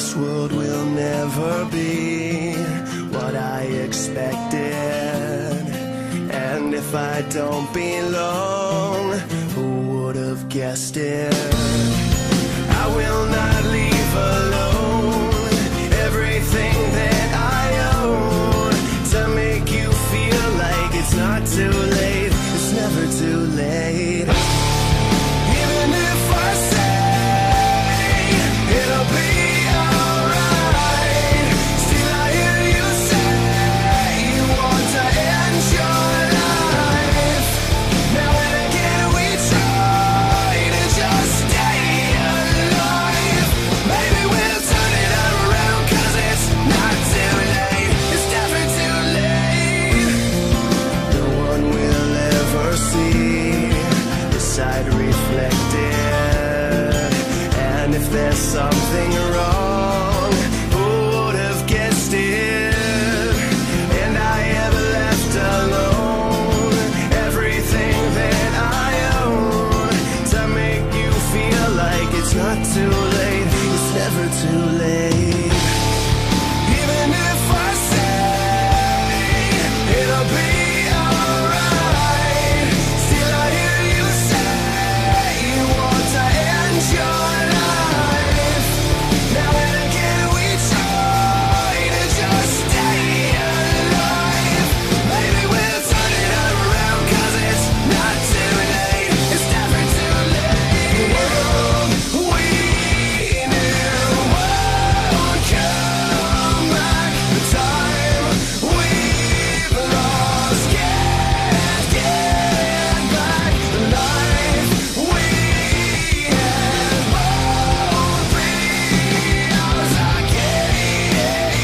This world will never be what I expected. And if I don't belong, who would have guessed it? I will not leave alone everything that I own to make you feel like it's not too late. It's never too late. Even if I say it'll be alright, still I hear you say you want to end your life. Now and again we try to just stay alive. Maybe we'll turn it around, 'cause it's not too late. It's never too late. No one will ever see the side reflected. And if there's something wrong, who would have guessed it? And I have left alone everything that I own to make you feel like it's not too late. It's never too late. Even if I say it'll be alright, still I hear you say you want to end your life. Now and again we try to just stay alive. Maybe we'll turn it around, 'cause it's not too late. It's never too late. The world we knew won't come back. The time we've lost can't get back. The life we had won't be ours again.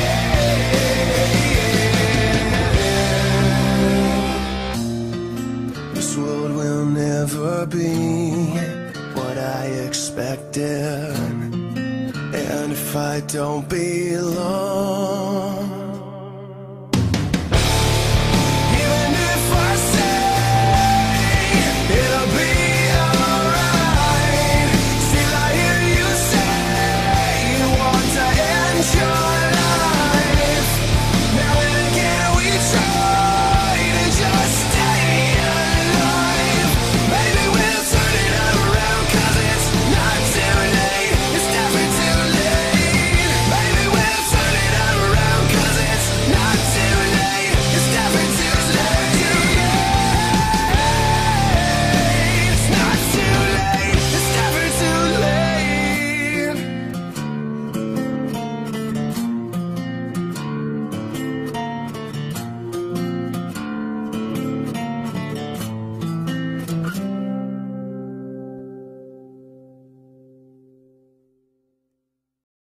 This world will never be what I expected. And if I don't belong,